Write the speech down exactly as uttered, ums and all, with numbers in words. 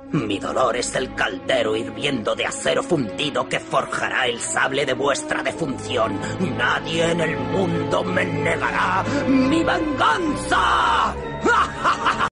Mi dolor es el caldero hirviendo de acero fundido que forjará el sable de vuestra defunción. Nadie en el mundo me negará mi venganza.